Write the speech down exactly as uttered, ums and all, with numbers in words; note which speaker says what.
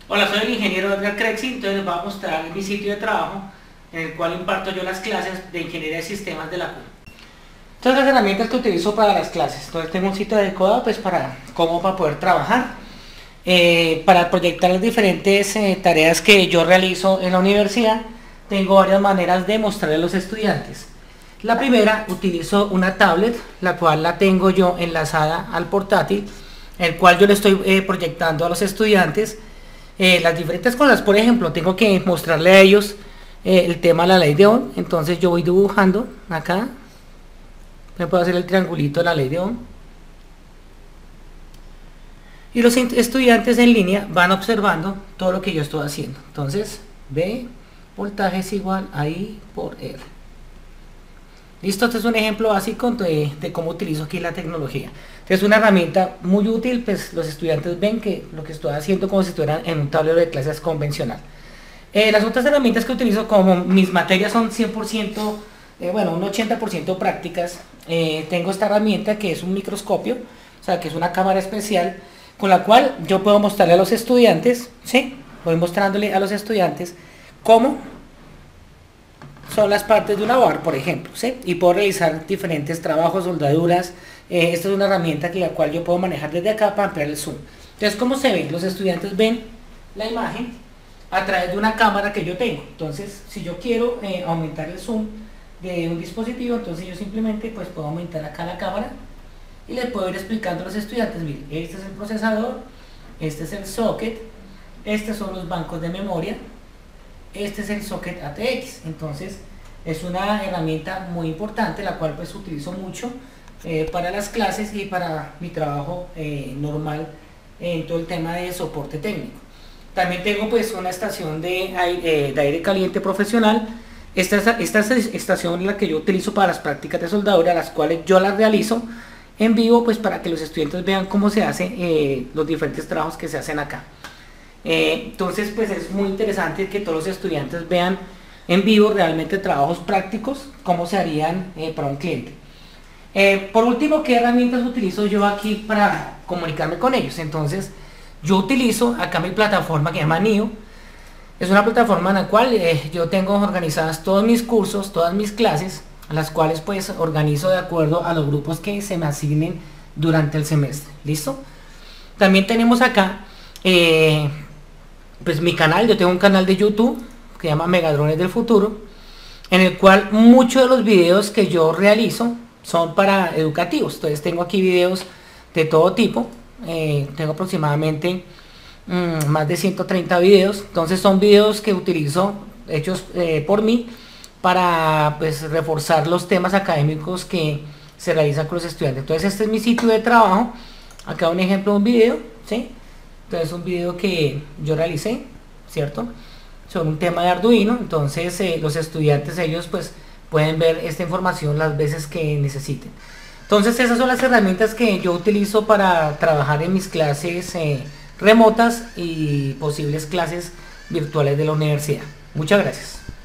Speaker 1: Hola, soy el ingeniero Edgar Crexi, entonces les voy a mostrar mi sitio de trabajo en el cual imparto yo las clases de Ingeniería de Sistemas de la C U. Estas son las herramientas que utilizo para las clases. Entonces tengo un sitio adecuado pues para cómo para poder trabajar, eh, para proyectar las diferentes eh, tareas que yo realizo en la universidad. Tengo varias maneras de mostrarle a los estudiantes. La primera, utilizo una tablet, la cual la tengo yo enlazada al portátil, el cual yo le estoy eh, proyectando a los estudiantes eh, las diferentes cosas. Por ejemplo, tengo que mostrarle a ellos eh, el tema de la ley de Ohm. Entonces yo voy dibujando acá, me puedo hacer el triangulito de la ley de Ohm, y los estudiantes en línea van observando todo lo que yo estoy haciendo. Entonces, V voltaje es igual a I por R. Listo, este es un ejemplo básico de, de cómo utilizo aquí la tecnología. Es una herramienta muy útil, pues los estudiantes ven que lo que estoy haciendo como si estuvieran en un tablero de clases convencional. Eh, las otras herramientas que utilizo, como mis materias son cien por ciento, eh, bueno, un ochenta por ciento prácticas, eh, tengo esta herramienta que es un microscopio, o sea, que es una cámara especial, con la cual yo puedo mostrarle a los estudiantes, ¿sí? Voy mostrándole a los estudiantes cómo son las partes de una bar, por ejemplo, ¿sí? Y puedo realizar diferentes trabajos, soldaduras. Eh, esta es una herramienta que la cual yo puedo manejar desde acá para ampliar el zoom. Entonces, ¿cómo se ve? Los estudiantes ven la imagen a través de una cámara que yo tengo. Entonces, si yo quiero eh, aumentar el zoom de un dispositivo, entonces yo simplemente pues puedo aumentar acá la cámara y les puedo ir explicando a los estudiantes, miren, este es el procesador, este es el socket, estos son los bancos de memoria, este es el socket A T X. Entonces es una herramienta muy importante, la cual pues utilizo mucho eh, para las clases y para mi trabajo eh, normal en todo el tema de soporte técnico. También tengo pues una estación de aire, eh, de aire caliente profesional. Esta, esta estación es la que yo utilizo para las prácticas de soldadura, las cuales yo las realizo en vivo pues para que los estudiantes vean cómo se hacen eh, los diferentes trabajos que se hacen acá. Eh, entonces pues es muy interesante que todos los estudiantes vean en vivo realmente trabajos prácticos, cómo se harían eh, para un cliente. Eh, por último, ¿qué herramientas utilizo yo aquí para comunicarme con ellos? Entonces yo utilizo acá mi plataforma que se llama Nio. Es una plataforma en la cual eh, yo tengo organizadas todos mis cursos, todas mis clases, las cuales pues organizo de acuerdo a los grupos que se me asignen durante el semestre. ¿Listo? También tenemos acá eh, pues mi canal. Yo tengo un canal de YouTube que se llama Megadrones del Futuro, en el cual muchos de los videos que yo realizo son para educativos. Entonces tengo aquí videos de todo tipo, eh, tengo aproximadamente mmm, más de ciento treinta videos. Entonces son videos que utilizo hechos eh, por mí para pues reforzar los temas académicos que se realizan con los estudiantes. Entonces este es mi sitio de trabajo. Acá un ejemplo de un video, ¿sí? Entonces un video que yo realicé, ¿cierto? Sobre un tema de Arduino. Entonces eh, los estudiantes, ellos pues pueden ver esta información las veces que necesiten. Entonces esas son las herramientas que yo utilizo para trabajar en mis clases eh, remotas y posibles clases virtuales de la universidad. Muchas gracias.